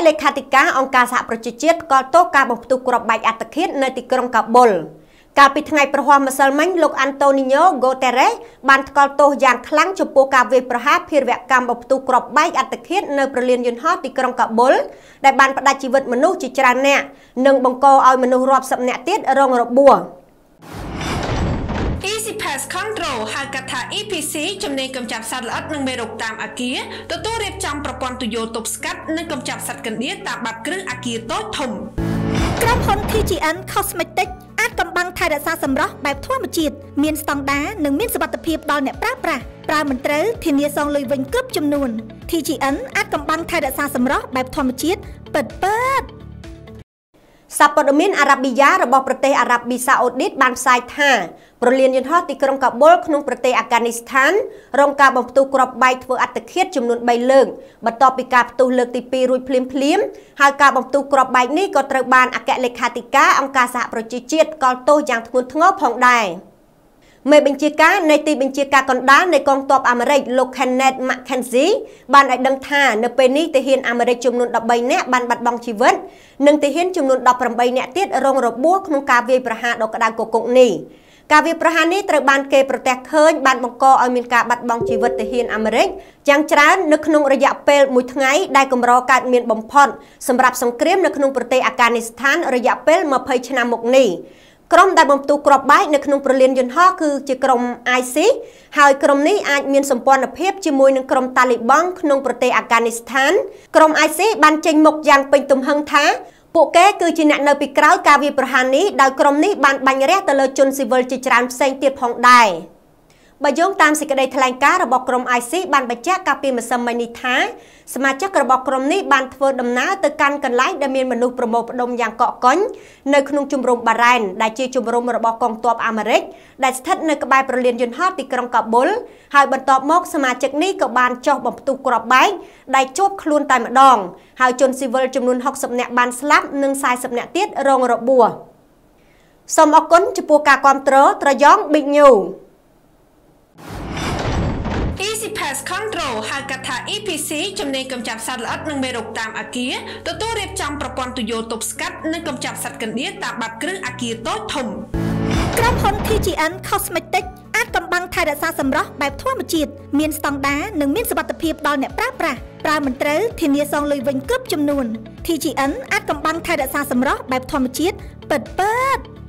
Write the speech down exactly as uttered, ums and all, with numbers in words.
เลขาธิการองค์การសហប្រជាជាតិក៏តបការបំផ្ទុះគ្រាប់បែកអត្តឃាតនៅទីក្រុងកាប៊ុលកាលពីថ្ងៃប្រហ័សម្សិលមិញលោកអាន់តូនីញ៉ូហ្គូតេរ៉េសបានថ្កោលទោសយ៉ាងខ្លាំងចំពោះការវាយប្រហារភេរវកម្មបំផ្ទុះគ្រាប់បែកអត្តឃាតនៅប្រលានយន្តហោះទីក្រុងកាប៊ុលដែលបានផ្ដាច់ជីវិតមនុស្សជាច្រើនអ្នកនិងបង្កឲ្យមនុស្សរាប់សិបនាក់ទៀតរងរបួស Easy Pass Control ហៅកាត់ថា E P C ជំនាញកម្ចាត់សត្វល្អិតនិងមេរោគតាមអគារទទួលរៀបចំប្រព័ន្ធទុយោទប់ស្កាត់និងកម្ចាត់សត្វកណ្ដៀរតាមបាតគ្រឹះអគារតូចធំក្រុមហ៊ុន T G N Cosmetic អាចកំបាំងថែរក្សាសម្រស់បែបធម្មជាតិមានស្តង់ដារនិងមានសុវត្ថិភាពដល់អ្នកប្រើប្រាស់ប្រើមិនត្រូវធានាសងលុយវិញគ្រប់ចំនួន T G N អាចកំបាំងថែរក្សាសម្រស់បែបធម្មជាតិពិតៗ សាព័ត៌មានអារ៉ាប៊ីយ៉ារបស់ប្រទេសអារ៉ាប៊ីសាអូឌីតបានផ្សាយថាប្រលានយន្តហោះទីក្រុងកាប៊ុលក្នុងប្រទេសអាហ្គានីស្ថានរងការបំផ្ទុះគ្រាប់បែកធ្វើអត្តឃាតចំនួន 3 លើកបន្ទាប់ពីការផ្ទុះលើកទី 2 រួចភ្លាមភ្លាមហើយការបំផ្ទុះគ្រាប់បែកនេះក៏ត្រូវបានអគ្គលេខាធិការអង្គការសហប្រជាជាតិកោតទោសយ៉ាងធ្ងន់ធ្ងរផងដែរមេបញ្ជាការនៃទីបញ្ជាការកណ្ដាលនៃកងទ័ពអាមេរិកលោក Kenneth McKenzie បានឲ្យដឹងថានៅពេលនេះទាហានអាមេរិកចំនួន 13 នាក់បានបាត់បង់ជីវិតនិងទាហានចំនួន 18 នាក់ទៀតរងរបួសក្នុងការវាយប្រហារដ៏ក្តៅគគុកនេះការវាយប្រហារនេះត្រូវបានគេប្រទះឃើញបានបង្កឲ្យមានការបាត់បង់ជីវិតទាហានអាមេរិកយ៉ាងច្រើននៅក្នុងរយៈពេលមួយថ្ងៃដែលកម្រកើតមានបំផុតសម្រាប់សង្គ្រាមនៅក្នុងប្រទេសអាហ្គានីស្ថានរយៈពេល 20 ឆ្នាំមកនេះក្រុមដែលបំផ្ទុះគ្រាប់បែកនៅក្នុងប្រលានយន្តហោះគឺជាក្រុម I S I S ហើយក្រុមនេះអាចមានសម្ព័ន្ធភាពជាមួយនឹងក្រុមតាលីបង់ក្នុងប្រទេសអាហ្គានីស្ថានក្រុម I S I S បានចេញមុខយ៉ាងពេញទំហឹងថាពួកគេគឺជាអ្នកនៅពីក្រោយការវាយប្រហារនេះដោយក្រុមនេះបានបាញ់រះទៅលើជនស៊ីវិលជាច្រើនផ្សេងទៀតផងដែរបើយោងតាមសេចក្តីថ្លែងការណ៍របស់ក្រុម I S I S បានបញ្ជាក់កាលពីម្សិលមិញនេះថាសមាជិករបស់ក្រុមនេះបានធ្វើដំណើរទៅកាន់កន្លែងដែលមានមនុស្សប្រមូលផ្ដុំយ៉ាងកកកុញនៅក្នុងជំរំបារ៉ែនដែលជាជំរំរបស់កងទ័ពអាមេរិកដែលស្ថិតនៅក្បែរប្រលានយន្តហោះទីក្រុងកាប៊ុលហើយបន្ទាប់មកសមាជិកនេះក៏បានចុះបំផ្ទុះគ្រាប់បែកដែលជាប់ខ្លួនតែម្ដងហើយជនស៊ីវិលចំនួន 60 នាក់បានស្លាប់និង 40 នាក់ទៀតរងរបួសសូមអរគុណចំពោះការគាំទ្រត្រយ៉ង Big News Easy Pass Control ហៅកាត់ថា E P C ជំនាញកម្ចាត់សត្វល្អិតនិងមេរោគតាមអគារទទួលរៀបចំប្រព័ន្ធទុយោទប់ស្កាត់និងកម្ចាត់សត្វកណ្ដៀរតាមបាតគ្រឹះអគារតូចធំក្រុមហ៊ុន T G N Cosmetic អាចកំបាំងថែរក្សាសម្រស់បែបធម្មជាតិមានស្តង់ដារនិងមានសុវត្ថិភាពដល់អ្នកប្រើប្រាស់ប្រើមិនត្រូវធានាសងលុយវិញគ្រប់ចំនួន T G N អាចកំបាំងថែរក្សាសម្រស់បែបធម្មជាតិពិតៗ